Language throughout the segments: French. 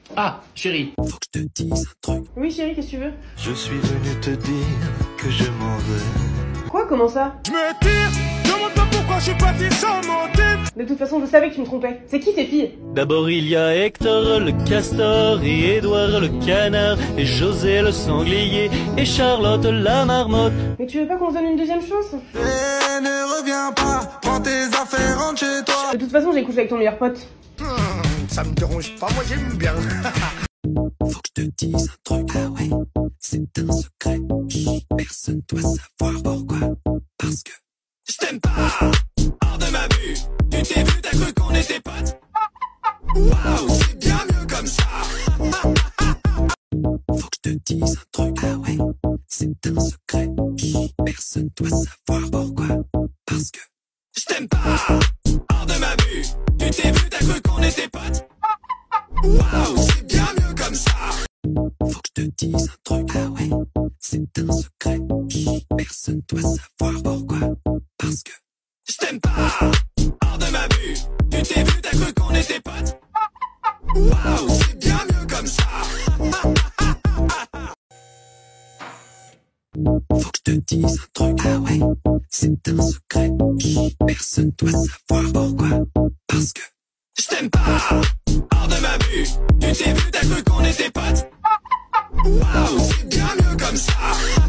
Ah, chérie. Faut que je te dise un truc. Oui chérie, qu'est-ce que tu veux? Je suis venu te dire que je m'en vais. Quoi? Comment ça? Je me tire, demande pas pourquoi je suis parti sans motif. De toute façon, je savais que tu me trompais. C'est qui ces filles? D'abord il y a Hector le castor et Édouard le canard et José le sanglier et Charlotte la marmotte. Mais tu veux pas qu'on se donne une deuxième chance? Et ne reviens pas, prends tes affaires, rentre chez toi. De toute façon, j'ai couché avec ton meilleur pote. Ça me dérange pas, moi j'aime bien. Faut que je te dise un truc. Ah ouais, c'est un secret. Chut, personne doit savoir pourquoi. Parce que je t'aime pas. Hors de ma vue. Tu t'es vu, t'as cru qu'on était potes. Waouh, c'est bien mieux comme ça. Faut que je te dise un truc. Ah ouais, c'est un secret. Chut, personne doit savoir pourquoi. Parce que je t'aime pas. Hors de ma vue. Tu t'es vu, t'as cru qu'on était potes. Waouh, c'est bien mieux comme ça. Faut que je te dise un truc. Ah ouais, c'est un secret. Chut, personne doit savoir pourquoi. Parce que je t'aime pas. Hors de ma vue. Tu t'es vu, t'as cru qu'on était potes. Waouh, c'est bien mieux comme ça. Faut que je te dise un truc. Ah ouais, c'est un secret. Chut, personne doit savoir pourquoi. Parce que je t'aime pas. Hors de ma vue. Tu t'es vu, t'as cru qu'on était potes. Waouh, c'est bien mieux comme ça.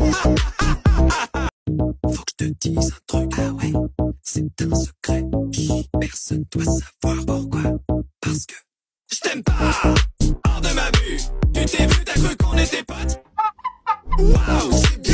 Faut que je te dise un truc. Ah ouais, c'est un secret. Chut, personne doit savoir pourquoi. Parce que je t'aime pas. Hors de ma vue. Tu t'es vu, t'as cru qu'on était potes. Waouh, c'est bien